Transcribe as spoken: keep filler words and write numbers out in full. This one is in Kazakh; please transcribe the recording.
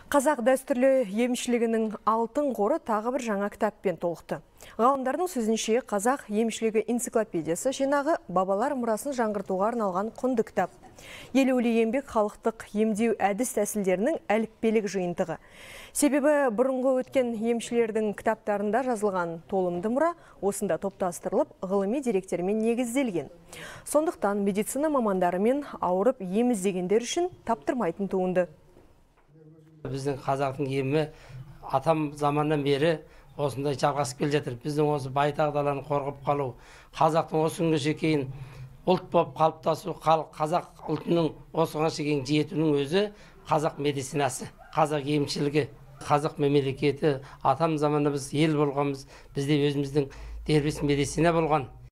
Қазақ дәстүрлі емшілігінің алтын қоры тағы бір жаңа кітаппен толықты. Ғалымдардың сөзінше, қазақ емшілігі энциклопедиясы жинағы бабалар мұрасын жаңғыртуға арналған құнды кітап. Елеулі еңбек халықтық емдеу әдіс тәсілдерінің әліппелік жиынтығы. Себебі бұрынғы өткен емшілердің кітаптарында жазылған толымды мұра осында топтастырылып, ғылыми деректермен негізделген. Сондықтан медицина мамандарымен ауырып ем іздегендер үшін таптырмайтын туынды. Біздің қазақтың емі атам заманнан бері осындай жалғасып келе жатыр. Біздің осы байтақ даланы қорғап қалу, қазақтың осы күнге шейін ұлт болып қалыптасу, қазақ ұлтының осыған шейін жетуінің өзі қазақ медицинасы, қазақ емшілігі, қазақ мемлекеті. Атам заманында біз ел болғанбыз, бізде өзіміздің дербес медицина болған.